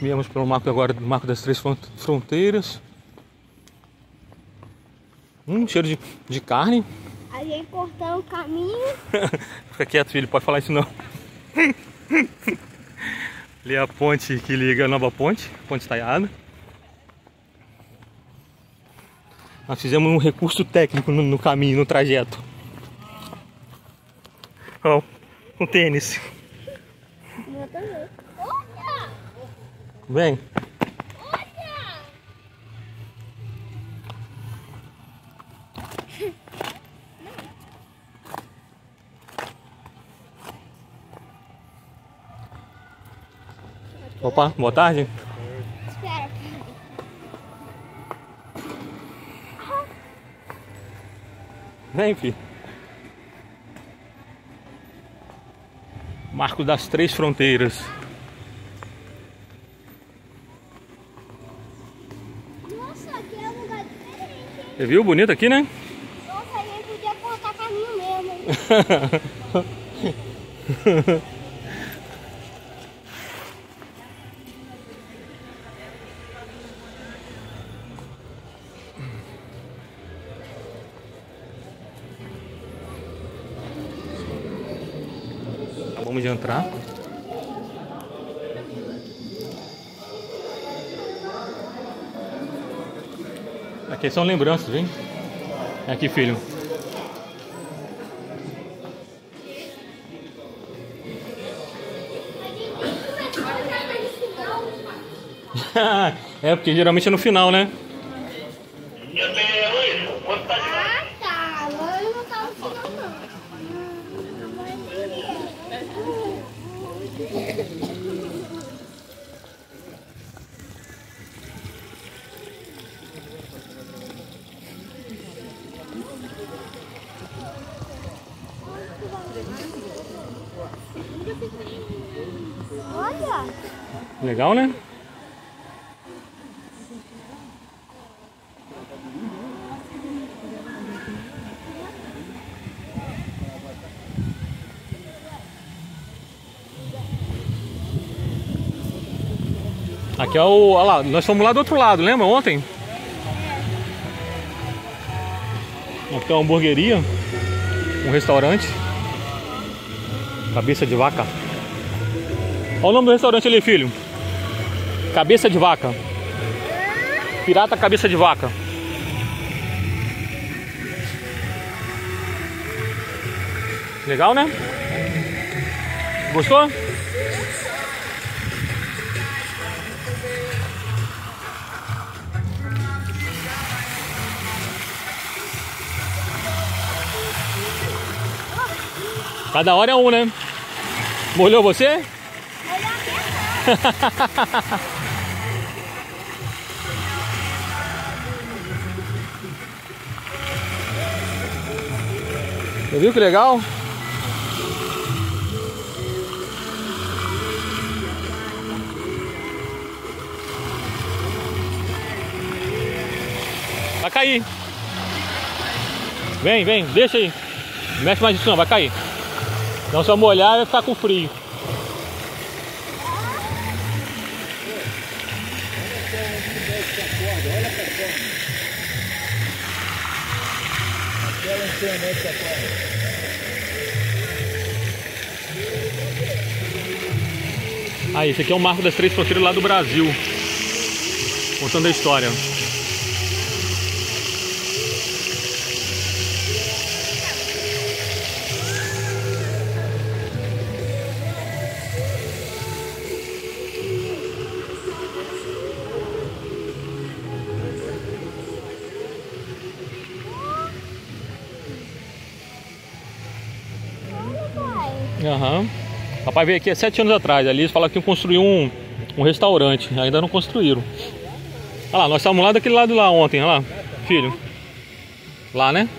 Viemos pelo marco agora do Marco das Três Fronteiras. Cheiro de carne. A gente cortando o caminho. Fica quieto, filho, pode falar isso não. Ali é a ponte que liga a nova ponte, Ponte Estaiada. Nós fizemos um recurso técnico no caminho, no trajeto. Ó, um tênis. Eu também. Olha! Vem. Olha! Opa, boa tarde. Espera. Vem, filho. Marco das Três Fronteiras. Nossa, aqui é um lugar diferente. Você viu? Bonito aqui, né? Nossa, a gente podia cortar caminho mesmo. Acabamos de entrar. Aqui são lembranças, hein? Aqui, filho. É, porque geralmente é no final, né? Ah, tá. Agora eu não tava ensinando, não. Olha! Legal, né? Aqui é o... Olha lá, nós fomos lá do outro lado, lembra ontem? Aqui é uma hamburgueria, um restaurante. Cabeça de Vaca. Olha o nome do restaurante ali, filho. Cabeça de Vaca. Pirata Cabeça de Vaca. Legal, né? Gostou? Cada hora é um, né? Molhou você? Você viu que legal? Vai cair. Vem, vem, deixa aí. Não mexe mais isso não, vai cair. Não, se eu molhar vai ficar com frio. Aí, esse aqui é o Marco das Três Fronteiras lá do Brasil. Contando a história. Aham. Papai veio aqui há 7 anos atrás. Ali eles falaram que iam construir um restaurante. Ainda não construíram. Olha lá, nós estávamos lá daquele lado lá ontem. Olha lá, filho. Lá, né?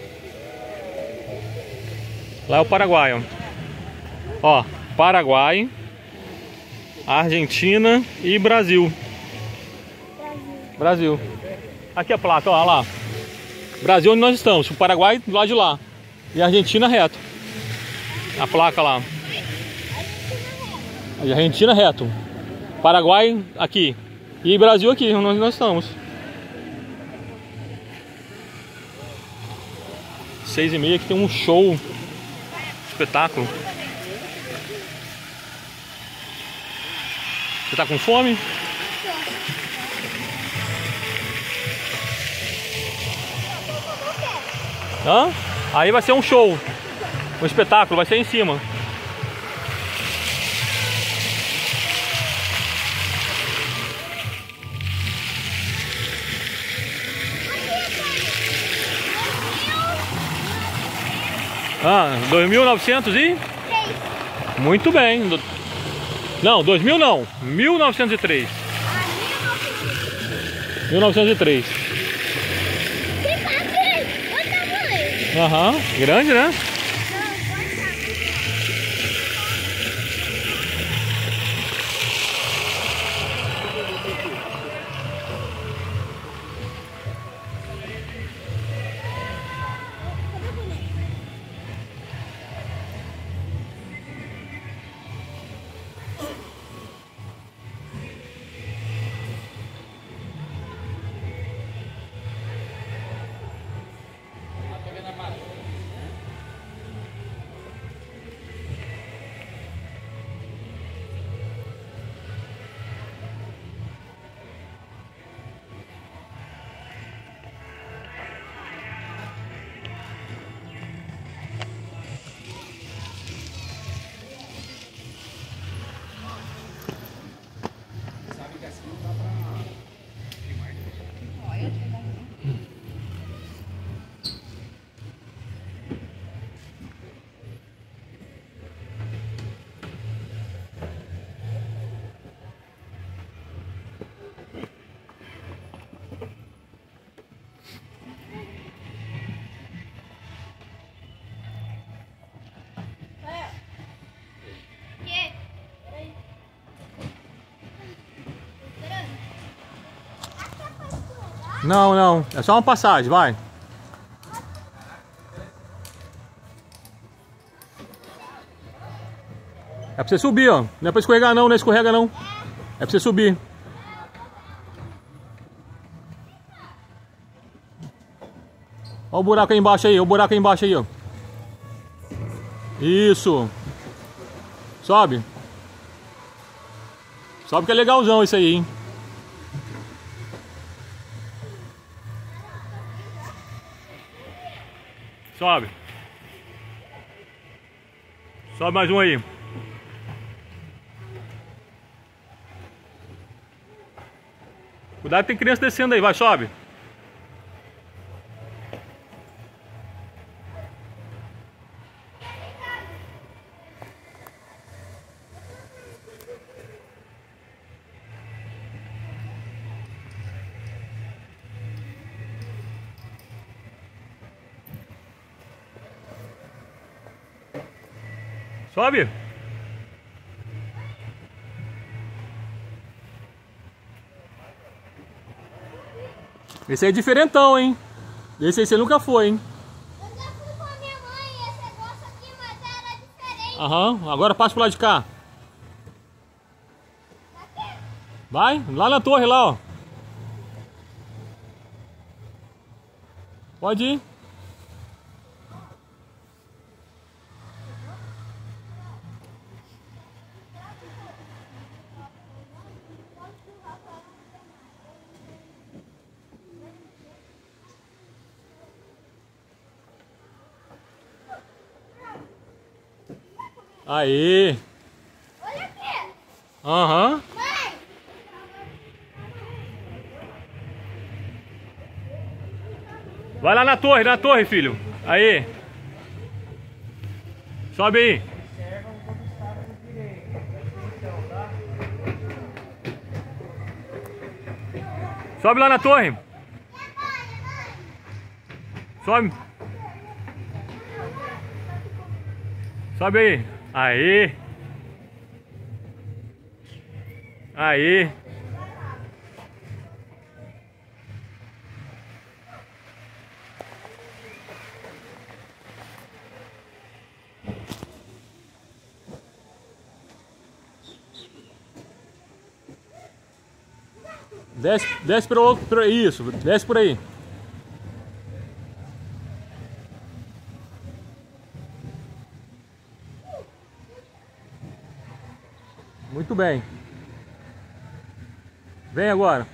Lá é o Paraguai, ó. Ó, Paraguai, Argentina e Brasil. Brasil. Aqui a placa, ó, olha lá. Brasil onde nós estamos. O Paraguai do lado de lá. E a Argentina reto. A placa lá. A Argentina reto. Paraguai aqui. E Brasil aqui, onde nós estamos. 6h30 que tem um show. Espetáculo. Você tá com fome? Hã? Aí vai ser um show. Um espetáculo, vai ser em cima. Ah, 2.900 e? Muito bem. Não, 2000 não. 1903. 1903. Aham, grande, né? Não, não. É só uma passagem, vai. É pra você subir, ó. Não é pra escorregar não, não é escorrega não. É pra você subir. Olha o buraco aí embaixo aí, olha o buraco aí embaixo aí, ó. Isso. Sobe. Sobe que é legalzão isso aí, hein. Sobe. Sobe mais um aí. Cuidado, tem criança descendo aí, vai, sobe. Sobe. Esse aí é diferentão, hein? Esse aí você nunca foi, hein? Eu já fui com a minha mãe esse negócio aqui, mas era diferente. Aham, agora passa pro lado de cá. Vai, lá na torre, lá, ó. Pode ir. Aí. Olha aqui. Aham. Mãe. Vai lá na torre, filho. Aí. Sobe aí. Sobe lá na torre. Sobe. Sobe aí. Aí. Aí. Desce isso, desce por aí. Muito bem. Vem agora.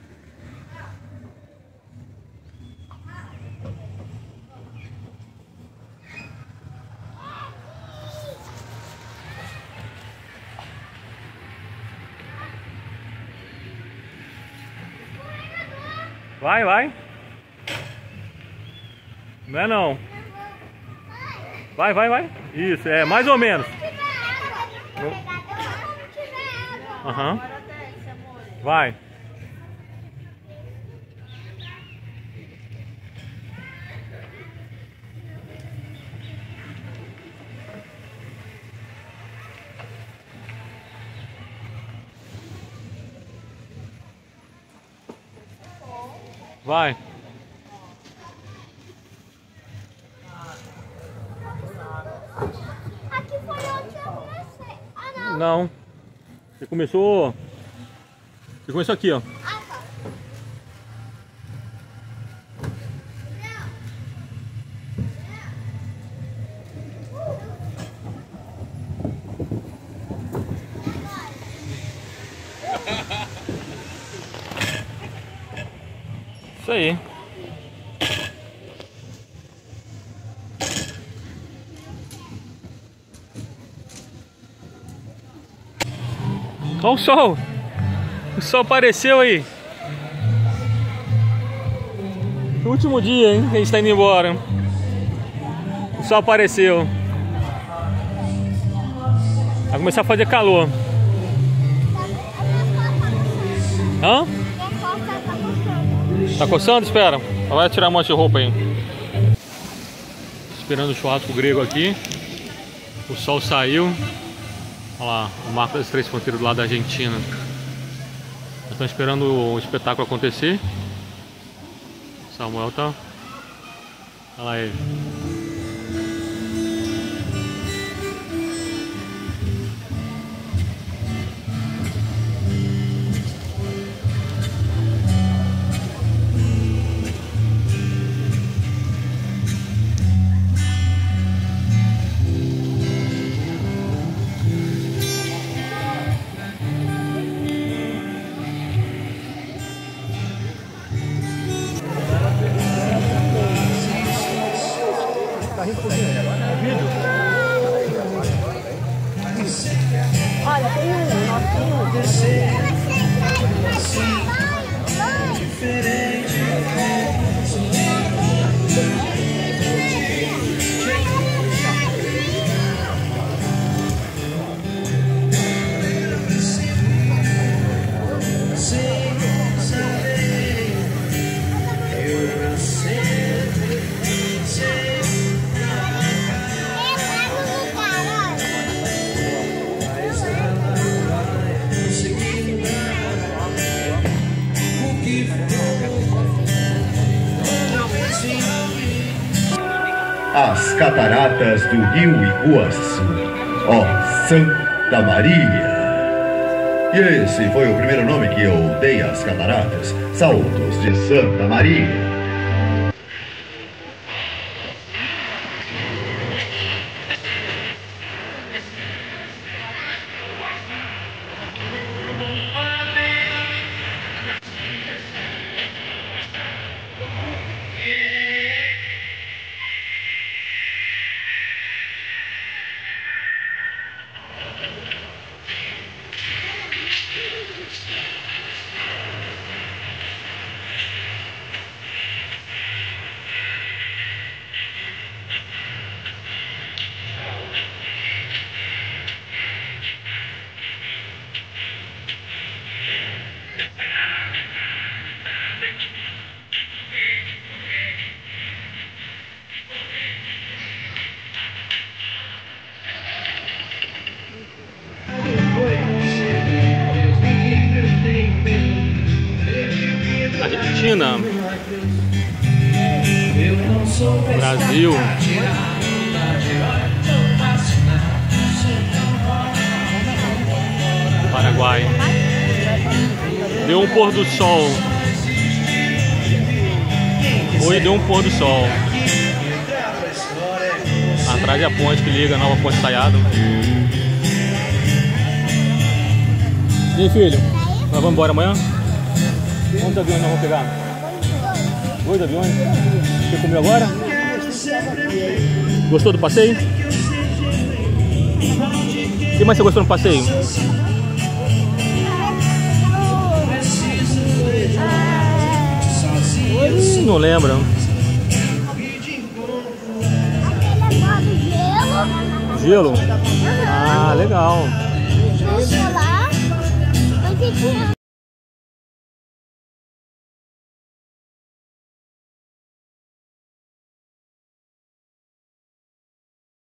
Vai, vai. Não é não. Vai, vai, vai. Isso, é mais ou menos. Aham. Vai. Vai. Aqui foi onde eu comecei. Ah, não. Não. Você começou aqui, ó. Ah, tá. Isso aí. Olha o sol. O sol apareceu aí. Último dia, hein? Que a gente tá indo embora. O sol apareceu. Vai começar a fazer calor. Hã? Tá coçando? Espera. Vai tirar um monte de roupa aí. Esperando o churrasco grego aqui. O sol saiu. Olha lá, o Marco das Três Fronteiras do lado da Argentina. Estão esperando o espetáculo acontecer. Samuel tá. Olha lá ele. Olha, tem um novinho. As cataratas do Rio Iguaçu, ó Santa Maria. E esse foi o primeiro nome que eu dei às cataratas, Saltos de Santa Maria. Argentina, Brasil, Paraguai. Deu um pôr do sol. Hoje deu um pôr do sol. Atrás é a ponte que liga, a nova ponte Saiado. E aí, filho? Nós vamos embora amanhã? Quantos aviões nós vamos pegar? 2 aviões? Você comeu agora? Gostou do passeio? O que mais você gostou no passeio? Não lembro. Gelo? Ah, legal.